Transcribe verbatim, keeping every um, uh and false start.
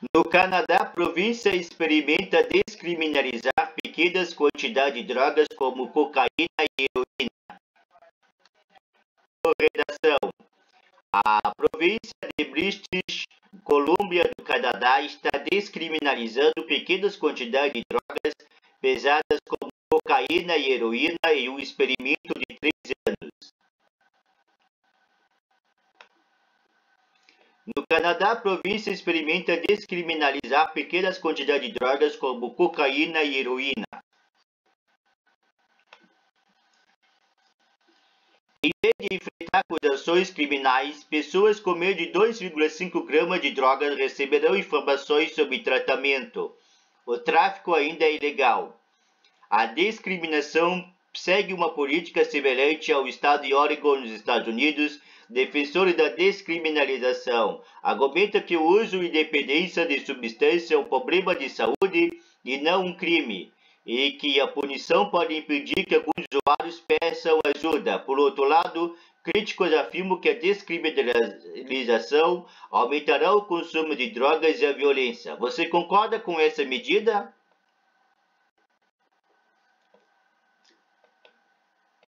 No Canadá, a província experimenta descriminalizar pequenas quantidades de drogas como cocaína e heroína. Redação: a província de British Columbia do Canadá está descriminalizando pequenas quantidades de drogas pesadas como cocaína e heroína em um experimento de três anos. No Canadá, a província experimenta descriminalizar pequenas quantidades de drogas como cocaína e heroína. Em vez de enfrentar acusações criminais, pessoas com menos de dois vírgula cinco gramas de drogas receberão informações sobre tratamento. O tráfico ainda é ilegal. A discriminação segue uma política semelhante ao estado de Oregon, nos Estados Unidos. Defensores da descriminalização argumentam que o uso e dependência de substância é um problema de saúde e não um crime, e que a punição pode impedir que alguns usuários peçam ajuda. Por outro lado, críticos afirmam que a descriminalização aumentará o consumo de drogas e a violência. Você concorda com essa medida?